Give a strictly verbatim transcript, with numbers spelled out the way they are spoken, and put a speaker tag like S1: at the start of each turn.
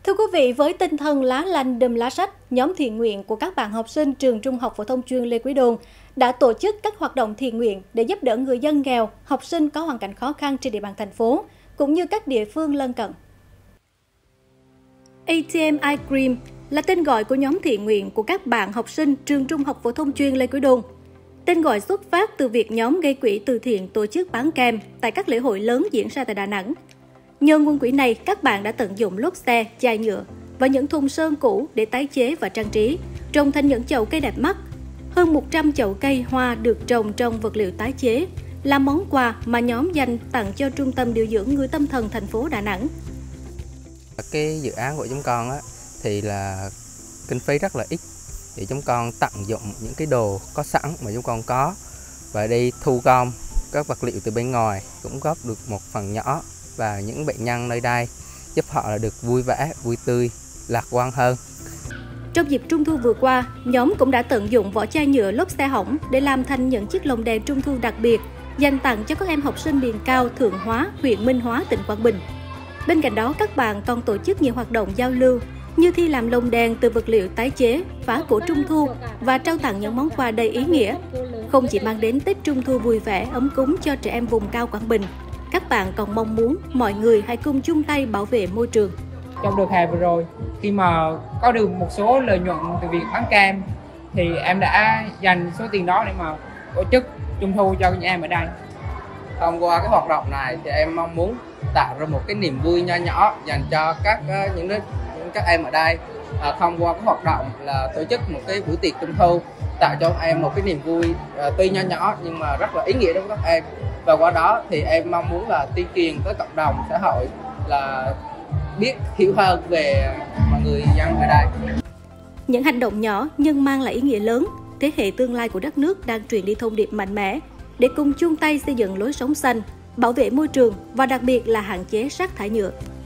S1: Thưa quý vị, với tinh thần lá lành đùm lá sách, nhóm thiện nguyện của các bạn học sinh trường Trung học phổ thông chuyên Lê Quý Đôn đã tổ chức các hoạt động thiện nguyện để giúp đỡ người dân nghèo, học sinh có hoàn cảnh khó khăn trên địa bàn thành phố, cũng như các địa phương lân cận. a tê em Eye Cream là tên gọi của nhóm thiện nguyện của các bạn học sinh trường Trung học phổ thông chuyên Lê Quý Đôn. Tên gọi xuất phát từ việc nhóm gây quỹ từ thiện tổ chức bán kem tại các lễ hội lớn diễn ra tại Đà Nẵng. Nhờ nguồn quỹ này, các bạn đã tận dụng lốp xe, chai nhựa và những thùng sơn cũ để tái chế và trang trí, trồng thành những chậu cây đẹp mắt. Hơn một trăm chậu cây hoa được trồng trong vật liệu tái chế là món quà mà nhóm dành tặng cho Trung tâm điều dưỡng người tâm thần thành phố Đà Nẵng.
S2: Cái dự án của chúng con á, thì là kinh phí rất là ít để chúng con tận dụng những cái đồ có sẵn mà chúng con có và đi thu gom các vật liệu từ bên ngoài, cũng góp được một phần nhỏ và những bệnh nhân nơi đây, giúp họ là được vui vẻ, vui tươi, lạc quan hơn.
S1: Trong dịp Trung thu vừa qua, nhóm cũng đã tận dụng vỏ chai nhựa lốp xe hỏng để làm thành những chiếc lồng đèn Trung thu đặc biệt dành tặng cho các em học sinh miền cao Thượng Hóa, huyện Minh Hóa, tỉnh Quảng Bình. Bên cạnh đó, các bạn còn tổ chức nhiều hoạt động giao lưu như thi làm lồng đèn từ vật liệu tái chế, phá cổ Trung thu và trao tặng những món quà đầy ý nghĩa. Không chỉ mang đến Tết Trung thu vui vẻ, ấm cúng cho trẻ em vùng cao Quảng Bình, các bạn còn mong muốn mọi người hãy cùng chung tay bảo vệ môi trường.
S3: Trong đợt hè vừa rồi, khi mà có được một số lợi nhuận từ việc bán kem, thì em đã dành số tiền đó để mà tổ chức Trung thu cho những em ở đây.
S2: Thông qua cái hoạt động này thì em mong muốn tạo ra một cái niềm vui nho nhỏ dành cho các những đứa, các em ở đây. À, thông qua cái hoạt động là tổ chức một cái buổi tiệc Trung thu, tạo cho các em một cái niềm vui à, tuy nho nhỏ nhưng mà rất là ý nghĩa đối với các em. Và qua đó thì em mong muốn là tuyên truyền tới cộng đồng xã hội là biết hiểu hơn về mọi người dân ở đây.
S1: Những hành động nhỏ nhưng mang lại ý nghĩa lớn, thế hệ tương lai của đất nước đang truyền đi thông điệp mạnh mẽ để cùng chung tay xây dựng lối sống xanh, bảo vệ môi trường và đặc biệt là hạn chế rác thải nhựa.